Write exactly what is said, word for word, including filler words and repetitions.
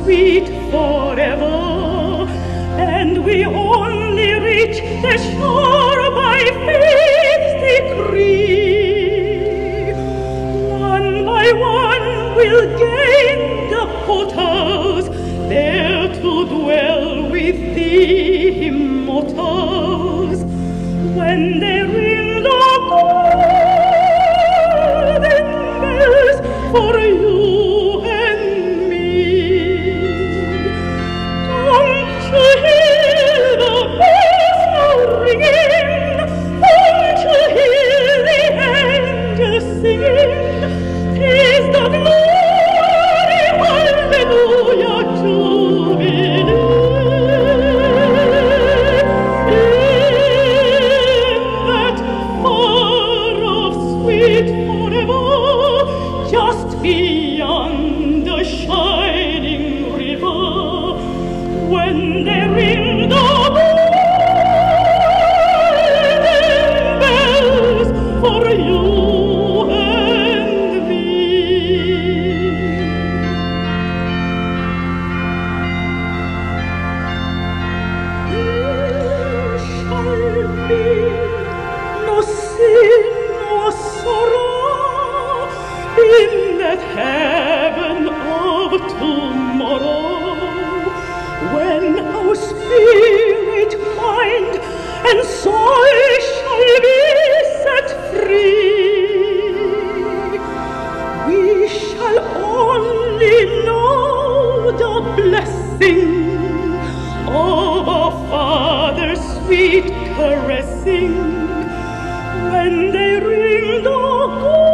sweet forever, and we only reach the shore by faith's decree. One by one we'll gain the portals, there to dwell with the immortals. When they ring the golden bells for you and me, don't you hear the bells now ringing? Don't you hear the angels singing? 'Tis the glory, hallelujah, jubilee. Just beyond the shining river, when they ring the golden bells for you and me. There shall be no sin or sorrow in that heaven of tomorrow, when our spirit, mind, and soul shall be set free. We shall only know the blessing of our Father's sweet caressing, when they ring the